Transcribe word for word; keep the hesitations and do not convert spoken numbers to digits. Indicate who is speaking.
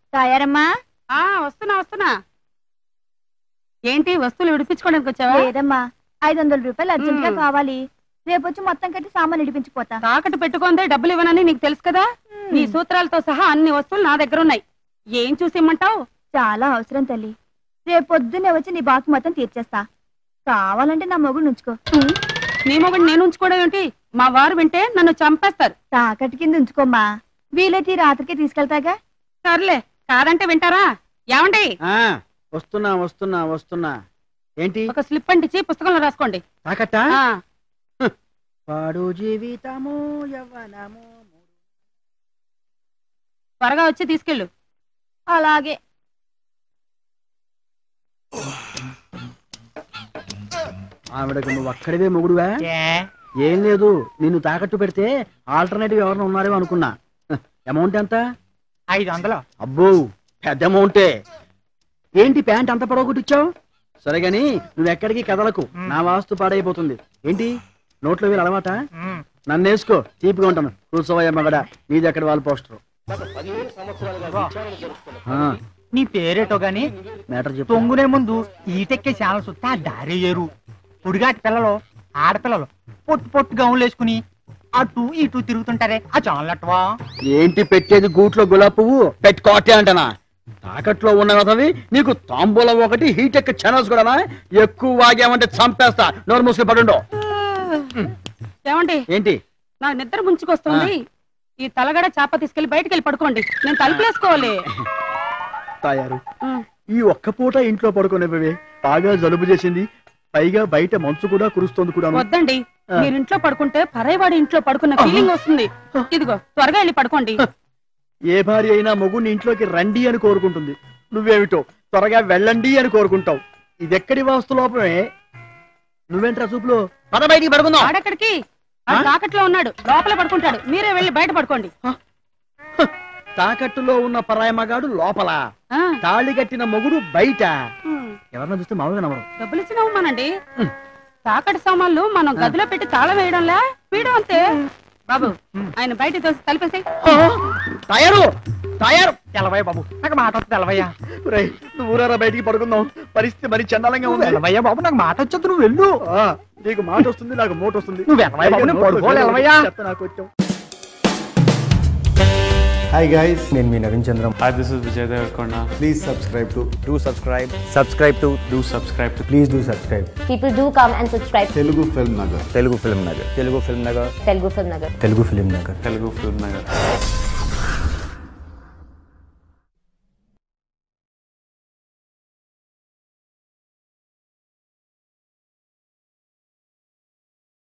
Speaker 1: తయారమ్మా?
Speaker 2: ఆ వస్తున్నా వస్తున్నా. ఏంటి వస్తువులు విడిపించుకోవడానికి వచ్చావా?
Speaker 1: లేదమ్మా, ఐదు వందల రూపాయలు అర్జెంట్ గా కావాలి. రేపు వచ్చి మొత్తం కట్టి సామాన్ విడిపించిపోతా.
Speaker 2: తాకట్టు పెట్టుకుందే డబ్బులు ఇవ్వనని నీకు తెలుసు కదా. నీ సూత్రాలతో సహా అన్ని వస్తువులు నా దగ్గర ఉన్నాయి. ఏం చూసి ఇమ్మంటావు?
Speaker 1: చాలా అవసరం తల్లి. రేపు పొద్దున్నే వచ్చి నీ బాకీ మొత్తం తీర్చేస్తా. కావాలంటే నా మొగుడు ఉంచుకో.
Speaker 2: నీ మొగుడు నేను ఉంచుకోవడం ఏంటి? మా వారు వింటే నన్ను చంపేస్తారు.
Speaker 1: తాకట్టు కింద ఉంచుకోమ్మా, వీలైతే రాత్రికి తీసుకెళ్తాగా.
Speaker 2: సర్లే, కాదంటే వింటారా? ఏమండి?
Speaker 3: వస్తున్నా వస్తున్నా వస్తున్నా. ఏంటి?
Speaker 2: ఒక స్లిప్ అంటించి పుస్తకంలో రాసుకోండి.
Speaker 3: తాకట్టా? పాడు జీవితము యవ్వనము.
Speaker 2: త్వరగా వచ్చి తీసుకెళ్ళు.
Speaker 1: అలాగే.
Speaker 3: ఆవిడకు నువ్వు అక్కడివే మొగుడువా? ఏం లేదు, నిన్ను తాకట్టు పెడితే ఆల్టర్నేటివ్ ఎవరైనా ఉన్నారేమో అనుకున్నా. అమౌంట్ ఎంత?
Speaker 4: ఐదు వందలు.
Speaker 3: అబ్బో, పెద్ద అమౌంటే. ఏంటి ప్యాంట్ అంత పొడవగొట్టిచ్చావు? సరే గాని నువ్వు ఎక్కడికి కదలకు, నా వాస్తు పాడైపోతుంది. ఏంటి నోట్లో వీళ్ళు అలవాట? నన్ను వేసుకో, తీపిగా ఉంటాను. కూర్చోవయ్య మగడా, నీది ఎక్కడ వాళ్ళ పోస్టర్.
Speaker 4: నీ పేరేటో గాని
Speaker 3: మ్యాటర్ చెప్పు.
Speaker 4: తొంగునే ముందు ఈటెక్కే ఛానల్ సుత్తా దారి ఏరు. పుడిగాటి పిల్లలు ఆడపిల్లలు పొట్టు పొట్టు గౌన్లు వేసుకుని అటు ఇటు తిరుగుతుంటారే, ఆ ఛానల్ అట్వా.
Speaker 3: ఏంటి పెట్టేది గూట్లో గులాబీ పువ్వు పెట్టుకోటే అంటనా? తాకట్లో ఉన్నవి నీకు తాంబూలం ఒకటి, హీట్ ఎక్క ఛానల్స్ కూడా. ఎక్కువ వాగామంటే చంపేస్తా. నోరు మూసుకుని పడుండో.
Speaker 2: ఏమండి?
Speaker 3: ఏంటి?
Speaker 2: నా నిద్ర ముంచుకొస్తుంది. ఈ తలగడ చాప తీసుకెళ్లి బయటకు వెళ్ళి పడుకోండి. నేను తలుపులేసుకోవాలి.
Speaker 3: తాయారు, ఈ ఒక్క పూట ఇంట్లో పడుకునేవే బాగా జలుబు చేసింది. పైగా బయట మంచు కూడా కురుస్తోంది కూడా.
Speaker 2: వద్దండి, మీరు ఇంట్లో పడుకుంటే పరైవాడి ఇంట్లో పడుకున్న ఫీలింగ్ వస్తుంది. ఇదిగో త్వరగా వెళ్ళి పడుకోండి.
Speaker 3: ఏ భార్య అయినా మొగుని ఇంట్లోకి రండి అని కోరుకుంటుంది. నువ్వేమిటో త్వరగా వెళ్ళండి అని కోరుకుంటావు. ఇదెక్కడి వాస్తు లోపమే. నువ్వేంట్రా చూపులో? పద బయటికి పడుకుందాం.
Speaker 2: ఆడెక్కడికి? తాకట్లో ఉన్నాడు, లోపల పడుకుంటాడు. మీరే వెళ్ళి బయట పడుకోండి.
Speaker 3: తాకట్టులో ఉన్న పరాయి మగాడు లోపల, తాళి కట్టిన మొగుడు బయట. ఎవరన్నా చూస్తే మామూలుగా నమ్మరు.
Speaker 2: డబ్బులు ఇచ్చి నమ్మనండి. తాకట్టు సామాన్లు మనం గదిలో పెట్టి తాళం వేయడంలా వీడు అంతే. బాబు, ఆయన బయట తోసి తలిపేసి.
Speaker 3: తయారు తయారు
Speaker 4: తెలవయ్య బాబు, నాకు మాట వస్తుంది. తెలవయ్యా,
Speaker 3: నువ్వు ఊరారా బయటికి పడుకుందాం. పరిస్థితి మరి చండాలంగా ఉంది.
Speaker 4: తెలవయ్య బాబు, నాకు మాట వచ్చేది. నువ్వు వెళ్ళు.
Speaker 3: నీకు మాట వస్తుంది, నాకు మోట వస్తుంది.
Speaker 4: నువ్వు వెళ్ళవయ్య బాబు, నేను పడుకోలేవయ్యా.
Speaker 3: నాకు వచ్చావు.
Speaker 5: Hi guys, నేను మీ Naveen Chandram.
Speaker 6: Hi, this is Vijay Devarkonda.
Speaker 5: Please subscribe to
Speaker 6: Do subscribe.
Speaker 5: subscribe to
Speaker 6: Do subscribe to
Speaker 5: please do subscribe.
Speaker 7: People do come and subscribe.
Speaker 5: Telugu Film Nagar. Telugu Film Nagar. Telugu Film Nagar.
Speaker 7: Telugu Film Nagar.
Speaker 5: Telugu Film Nagar.
Speaker 6: Telugu Film Nagar.